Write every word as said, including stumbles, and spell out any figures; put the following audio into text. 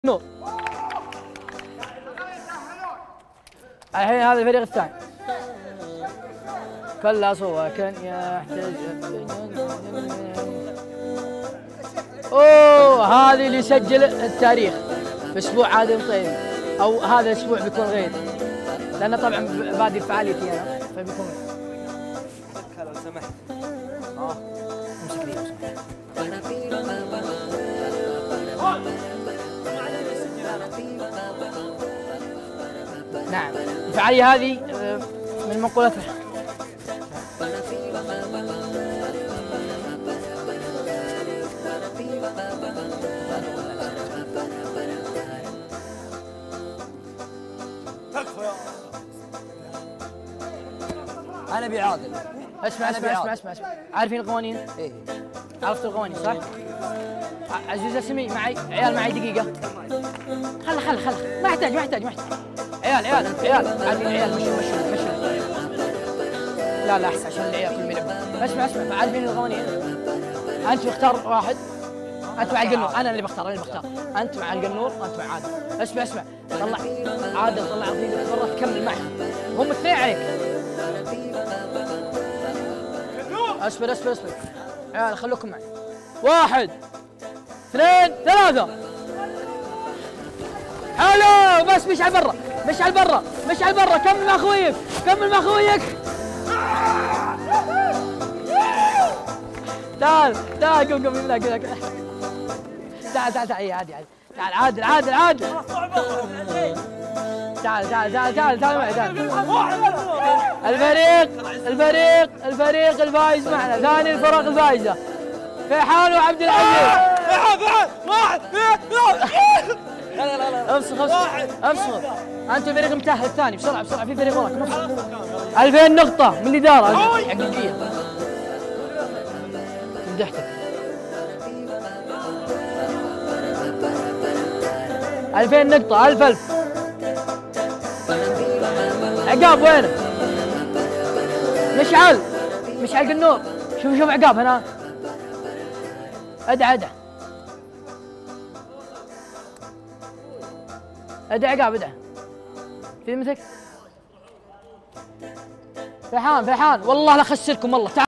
نور. الحين هذا الفريق الثاني. كلا صوى كان يحتاج. اوه هذه اللي يسجل التاريخ في اسبوع عادل طيب، او هذا الاسبوع بيكون غير، لانه طبعا بادي فعاليتي انا فبيكون لو سمحت. اه امسك لي. نعم الفعالية هذه من منقولاتها. أنا بعادل. اسمع اسمع اسمع اسمع اسمع عارفين القوانين؟ إيه عرفت القوانين صح؟ عزيز اسمي معي عيال معي دقيقة. خل خل خل ما يحتاج ما يحتاج ما يحتاج. عيال عيال عيال عارفين عيال مشوا مشوا مشوا. لا لا احسن عشان العيال كلهم يلعبون. اسمع اسمع عارفين القوانين؟ أنت بختار واحد. أنت مع القنور، أنا اللي بختار أنا اللي بختار. أنت مع القنور وأنت مع عادل. اسمع اسمع طلع عادل طلع مرة تكمل معي. هم اثنين عليك. اصبر اصبر اصبر عيال خلوكم معي. واحد اثنين ثلاثة. حلو بس مش على برا مش على برا مش على برا. كمل مع اخويك كمل مع اخويك. تعال تعال قوم قوم يمنع كذا. تعال تعال تعال عادي عادي. تعال عادل عادل عادل. تعال تعال تعال تعال تعال معي تعال. الفريق الفريق الفريق الفايز معنا، ثاني الفرق الفايزة فيحان وعبد العزيز. فيحان فيحان واحد اثنين لا لا لا افسخ افسخ افسخ. انت الفريق المتأهل الثاني بسرعة بسرعة في فريق وراك. ألفين نقطة من الإدارة حقيقية. مدحتك. ألفين نقطة ألف ألف. عقاب وينه؟ مشعل مشعل النور. شوف شوف عقاب هنا. ادع ادع ادع عقاب ادع. في مثلك؟ فيحان فيحان والله لا اخسركم والله. تعال